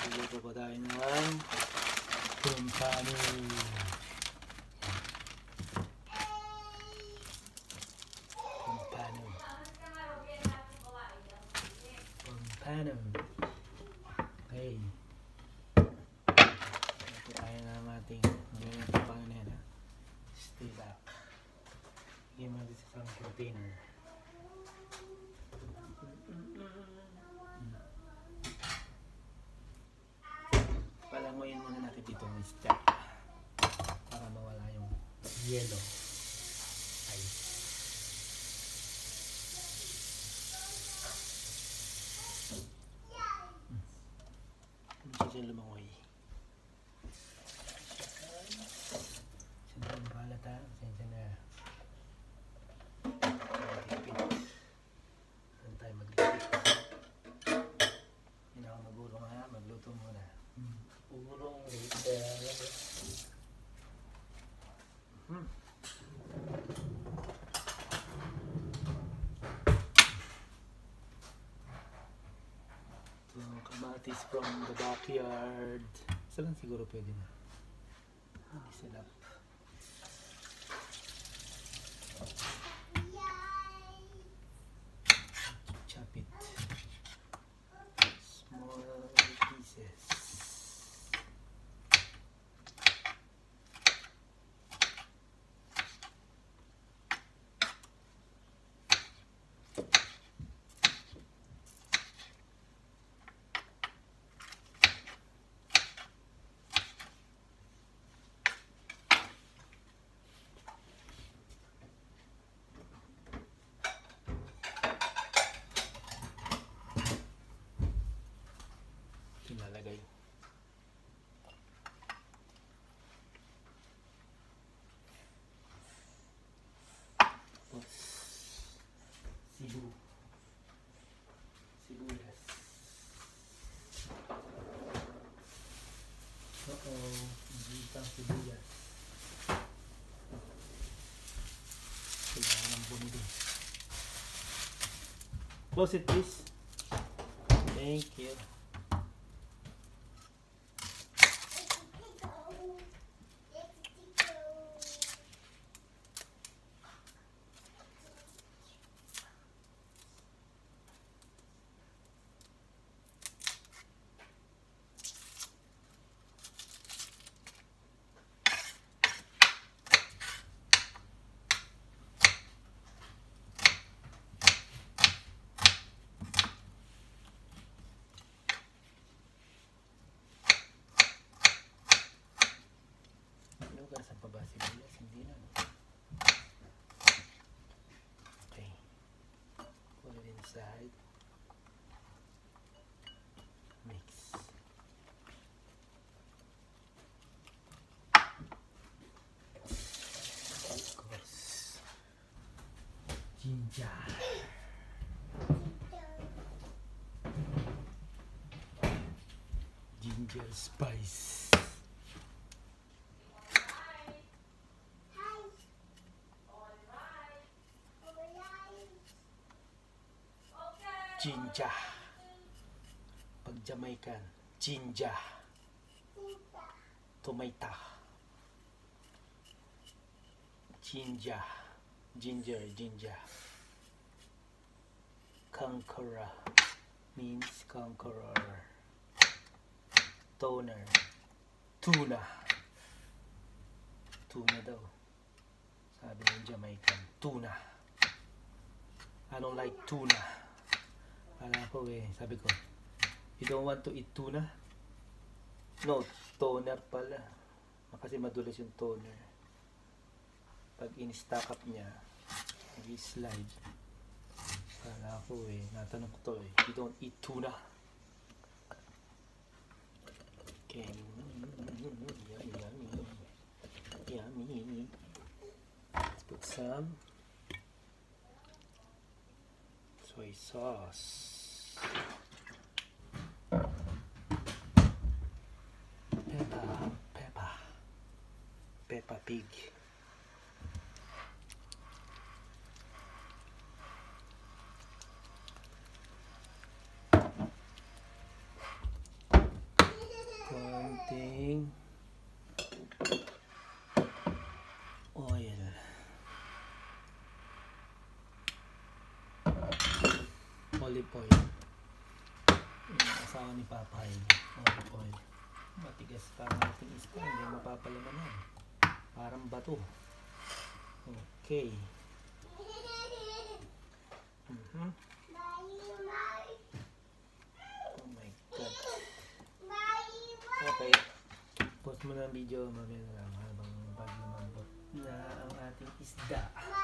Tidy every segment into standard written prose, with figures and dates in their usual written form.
Magluto po tayo ng pompano. Pompano. Okay. Ito tayo ng ating pompano na yan. Stay back. Game natin sa isang container. Palangoyin muna natin dito ng step para mawala yung yellow ice. Hindi siya lumangoy. Saan tayo bahala tayo? Saan na? Saan tayo maglipit? Hindi na ako magulong ha, magluto muna. Ugulong later. So, kamatis from the backyard. Isa lang siguro pwede na. Isilap. Chop it. Small pieces. Ilalagay. Tapos sibuyas. Magigitang sibuyas. Kailangan ng bumili. Close it please. Thank you. Saan pa ba sibuyas? Hindi na. Okay. Put it inside. Mix. Of course. Ginger. Ginger spice. Ginger. Pag Jamaican, ginger. Tomato. Ginger. Ginger. Conqueror means conqueror. Toner. Tuna. Tuna daw. Sabi ng Jamaican, tuna. I don't like tuna. Alam ko sabi ko, you don't want to eat tuna? No, toner pala. Kasi madulas yung toner. Pag in-stack up niya, nag-slide. Alam ko natanong ko to you don't eat tuna? Okay. Yummy. Let's put some soy sauce. Peppa Pig. olive oil. Yung asawa ni Papay, olive oil. Matigas pa ang ating isda, hindi mapapalamanan. Parang bato. Okay. Oh my God. Okay. Post mo na ang video, mamaya na lang habang lumambot na ang ating isda.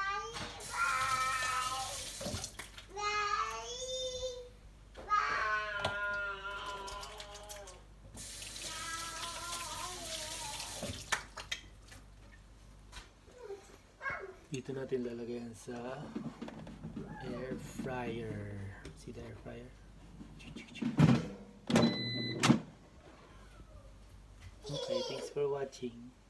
Dito natin lalagyan sa air fryer. See the air fryer? Okay, thanks for watching.